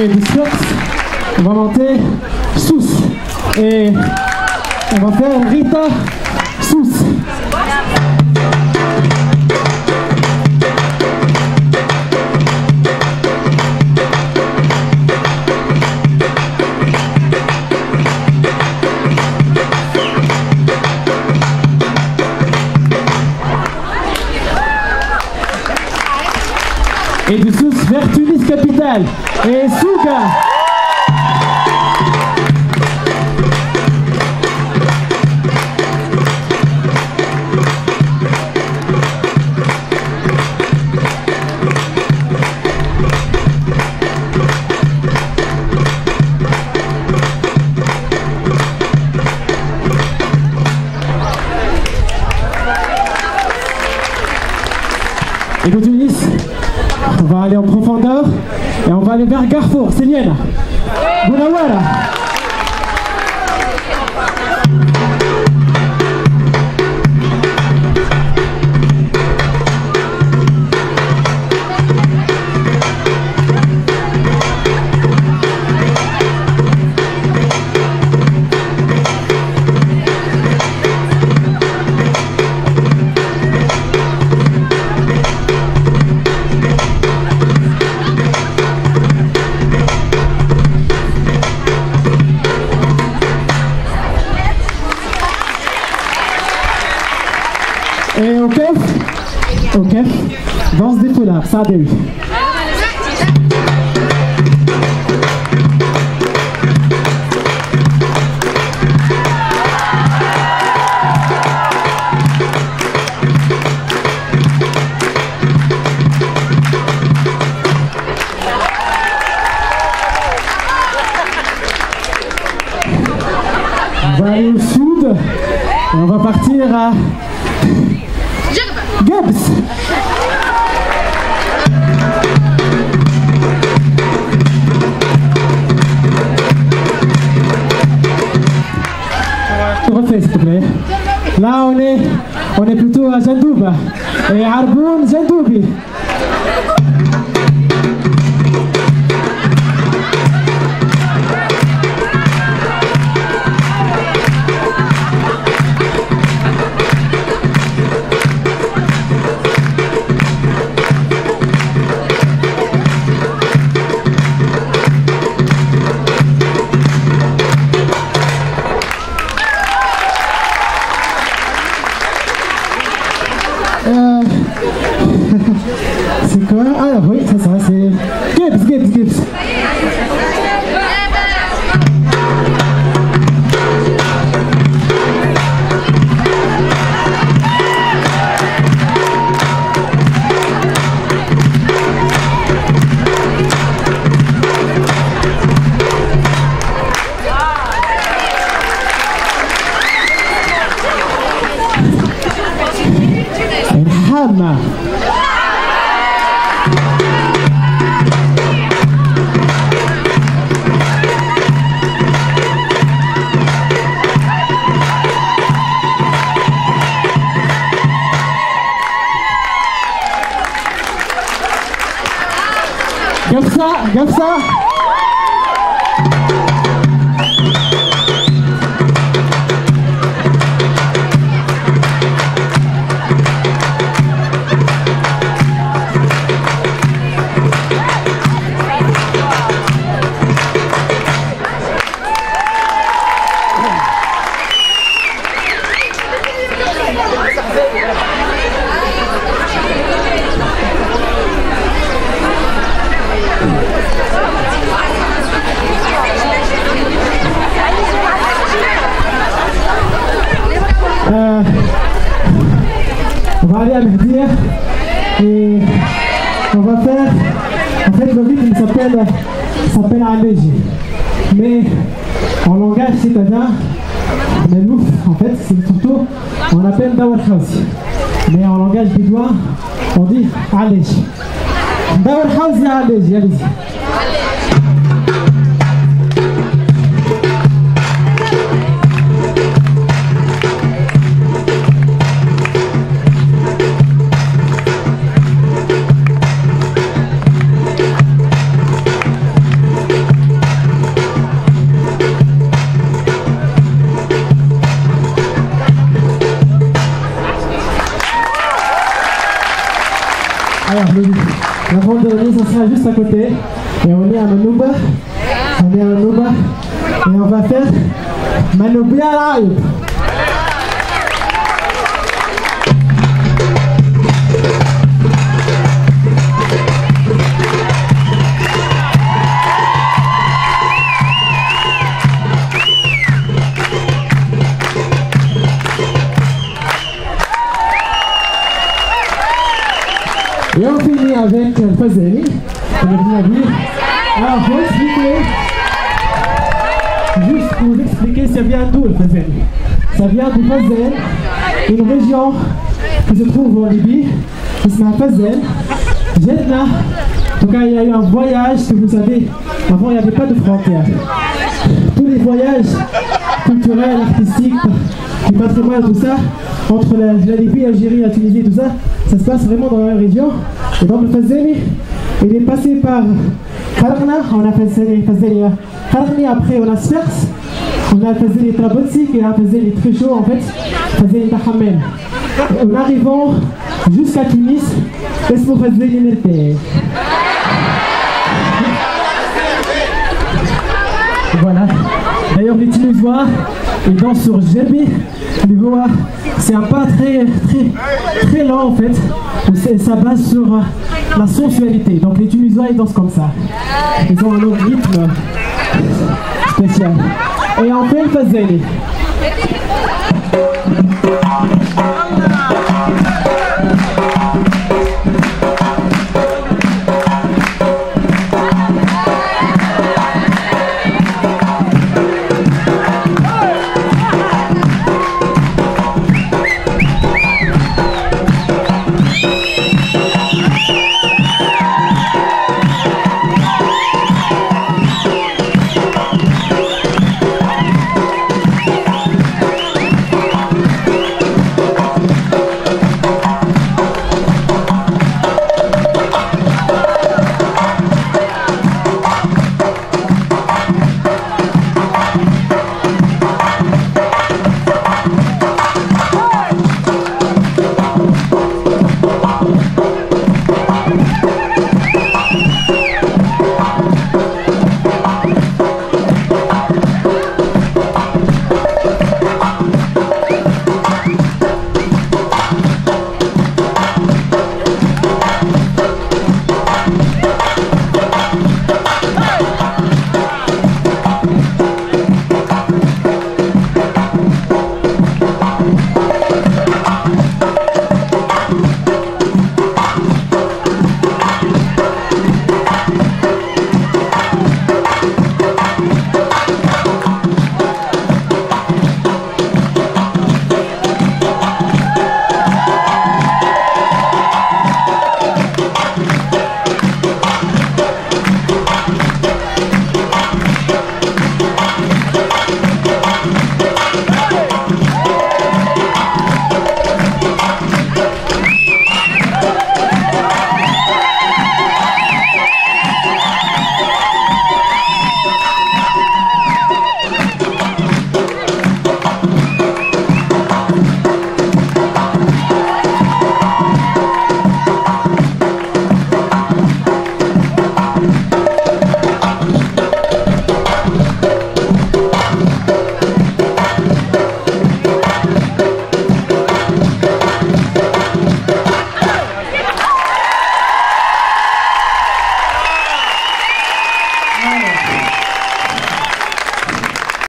Et du Scots, on va monter Sous. Et on va faire Rita Sous. Et du Sous vers Tunis capitale. Et Souga. Et de Tunis, on va aller en profondeur et on va aller vers Carrefour, c'est Liena. Bounawara. Et au kef, danse des foulards, ça a eu. On va aller au sud et on va partir à Gibbs. Refais s'il te plaît. Là on est plutôt à Jandouba et Arboun Jandoubi. C'est quoi? Ah oui, c'est ça, c'est Gibbs. Hama. Gafsa. On va aller à Mehdir et on va faire, en fait le rythme s'appelle Aléji, mais en langage citadin, Melouf en fait c'est surtout, on appelle Dawar Khawzi, mais en langage bédouin on dit Aléji. Dawar Khawzi Aléji, allez-y. sera juste à côté. Et on est à Manouba. On est à Manouba. Et on va faire Manubia Live. Et on finit avec Fazeli. On est venu à dire. Alors, pour expliquer, juste pour vous expliquer, ça vient d'où le Fazeli? Ça vient du Fazel, une région qui se trouve en Libye, qui s'appelle Fazel. Jeddah. En tout cas, il y a eu un voyage, que vous savez, avant il n'y avait pas de frontières. Tous les voyages culturels, artistiques, du patrimoine, tout ça, entre la Libye, l'Algérie, la Tunisie, tout ça, ça se passe vraiment dans la même région. Et donc le Fazeli, il est passé par Kharna, on a Fazeli Kharni, après on a Sfers, on a Fazeli Trabotsi, qui est un Fazeli très chaud en fait, Fazeli Tahamel. En arrivant jusqu'à Tunis, laisse-moi Fazeli Merteh. Voilà. D'ailleurs les Tunisois, ils dansent sur Gerbi. C'est un pas très lent en fait. Ça base sur la sensualité. Donc les Tunisois ils dansent comme ça. Ils ont un autre rythme spécial. Et on fait le Fazeli.